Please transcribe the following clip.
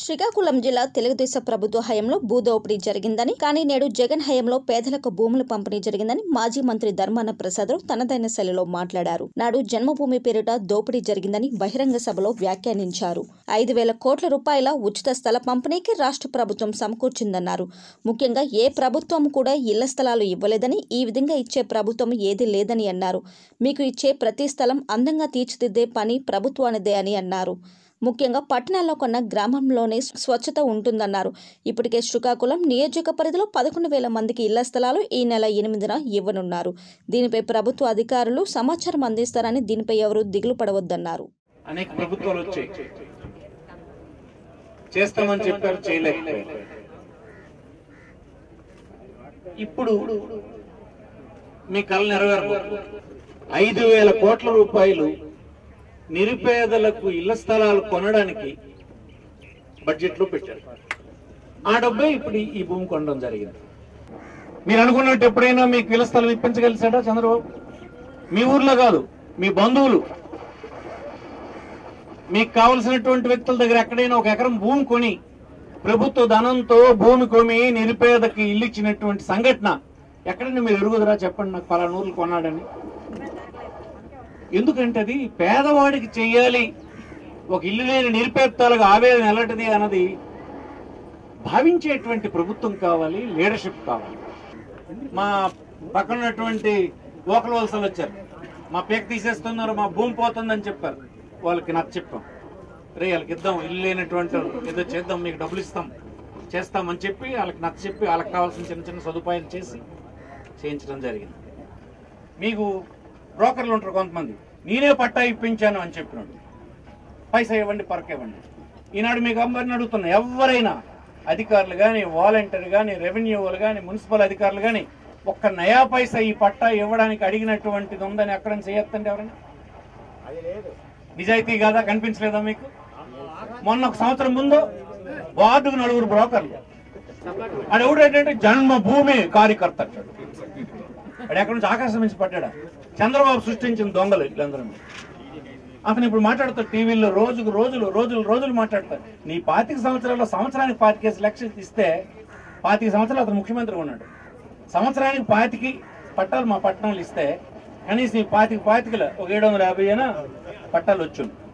శ్రీకాకుళం జిల్లా తెలుగుదేశం ప్రభుత్వ హయాంలో భూదోపిడీ జరిగిందని, కానీ నేడు జగన్ హయాంలో పేదలకు భూములు పంపిణీ జరిగిందని మాజీ మంత్రి ధర్మాన ప్రసాదరావు తనదైన శైలిలో మాట్లాడారు. నాడు జన్మభూమి పేరిట దోపిడీ జరిగిందని బహిరంగ సభలో వ్యాఖ్యానించారు. 5,000 కోట్ల రూపాయల ఉచిత స్థల పంపిణీకి రాష్ట్ర ప్రభుత్వం సమకూర్చిందన్నారు. ముఖ్యంగా ఏ ప్రభుత్వం కూడా ఇళ్ల స్థలాలు ఇవ్వలేదని, ఈ విధంగా ఇచ్చే ప్రభుత్వం ఏదీ లేదని అన్నారు. మీకు ఇచ్చే ప్రతి స్థలం అందంగా తీర్చిదిద్దే పని ప్రభుత్వానిదే అని అన్నారు. ముఖ్యంగా పట్టణాల్లో కన్నా గ్రామంలోనే స్వచ్ఛత ఉంటుందన్నారు. ఇప్పటికే శ్రీకాకుళం నియోజక పరిధిలో 11,000 మందికి ఇళ్ల స్థలాలు ఈ నెల 8న ఇవ్వనున్నారు. దీనిపై ప్రభుత్వ అధికారులు సమాచారం అందిస్తారని, దీనిపై ఎవరూ దిగులు పడవద్దన్నారు. అనేక ప్రభుత్వాలు వచ్చాయి, చేస్తామని చెప్పారు, చేయలేకపోయారు. ఇప్పుడు మీ కళ నెరవేరబోతుంది. 5,000 కోట్ల రూపాయలు నిరుపేదలకు ఇళ్ల స్థలాలు కొనడానికి బడ్జెట్ లో పెట్టారు. ఆ డబ్బే ఇప్పుడు ఈ భూమి కొనడం జరిగింది. మీరు అనుకున్నట్టు ఎప్పుడైనా మీకు ఇళ్ల స్థలం ఇప్పించగలిసాడా చంద్రబాబు? మీ ఊర్లో కాదు, మీ బంధువులు, మీకు కావలసినటువంటి వ్యక్తుల దగ్గర ఎక్కడైనా 1 ఎకరం భూమి కొని ప్రభుత్వ ధనంతో భూమి కొని నిరుపేదకి ఇల్లు ఇచ్చినటువంటి సంఘటన ఎక్కడైనా మీరు ఎరుగుదరా? చెప్పండి నాకు, పలానా ఊర్లు కొన్నాడని. ఎందుకంటే అది పేదవాడికి చెయ్యాలి, ఒక ఇల్లు లేని నిరుపేదలకు ఆవేదన ఎలాంటిది అన్నది భావించేటువంటి ప్రభుత్వం కావాలి, లీడర్షిప్ కావాలి. మా పక్కన ఉన్నటువంటి ఓకల వలసలు వచ్చారు, మా పేక తీసేస్తున్నారు, మా భూమి పోతుందని చెప్పారు. వాళ్ళకి నాకు చెప్పాం, వాళ్ళకి ఇద్దాం, ఇల్లు లేనటువంటి ఏదో చేద్దాం, మీకు డబ్బులు చేస్తామని చెప్పి వాళ్ళకి నచ్చ చెప్పి వాళ్ళకి కావాల్సిన చిన్న చిన్న సదుపాయాలు చేయించడం జరిగింది. మీకు బ్రోకర్లు ఉంటారు కొంతమంది, నేనే పట్టా ఇప్పించాను అని చెప్పినాడు, పైసా ఇవ్వండి, పరక ఇవ్వండి. ఈనాడు మీకు అందరిని అడుగుతున్నా, ఎవరైనా అధికారులు కానీ, వాలంటీర్ కానీ, రెవెన్యూ వాళ్ళు కానీ, మున్సిపల్ అధికారులు కానీ 1 నయా పైసా ఈ పట్టా ఇవ్వడానికి అడిగినటువంటిది ఉందని ఎక్కడైనా చేయొద్దండి ఎవరైనా? నిజాయితీ కాదా? కనిపించలేదా మీకు? మొన్న 1 సంవత్సరం ముందు వార్డుకు 4 బ్రోకర్లు, అది ఎవడంటే జన్మభూమి కార్యకర్త అంటాడు. అది ఎక్కడి నుంచి ఆకాశం నుంచి పడ్డా? చంద్రబాబు సృష్టించిన దొంగలు వీళ్ళందరూ. అతను ఇప్పుడు మాట్లాడతాడు టీవీలో, రోజులు మాట్లాడతాడు. నీ 25 సంవత్సరాల్లో సంవత్సరానికి 25 లక్షలు ఇస్తే 25 సంవత్సరాలు అతను ముఖ్యమంత్రిగా ఉన్నాడు. సంవత్సరానికి 25 పట్టాలు మా పట్టణాలు ఇస్తే కనీసం 25 ఒక 750 అయినా పట్టాలు వచ్చును.